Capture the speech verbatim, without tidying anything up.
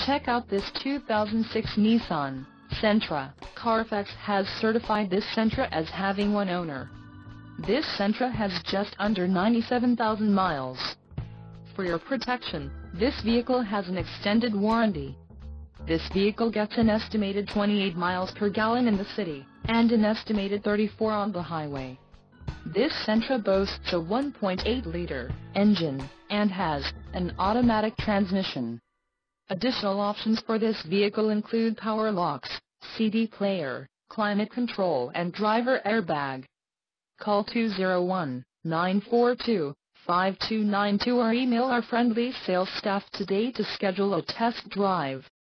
Check out this two thousand six Nissan Sentra. Carfax has certified this Sentra as having one owner. This Sentra has just under ninety-seven thousand miles. For your protection, this vehicle has an extended warranty. This vehicle gets an estimated twenty-eight miles per gallon in the city, and an estimated thirty-four on the highway. This Sentra boasts a one point eight liter engine, and has an automatic transmission. Additional options for this vehicle include power locks, C D player, climate control and driver airbag. Call two zero one, nine four two, five two nine two or email our friendly sales staff today to schedule a test drive.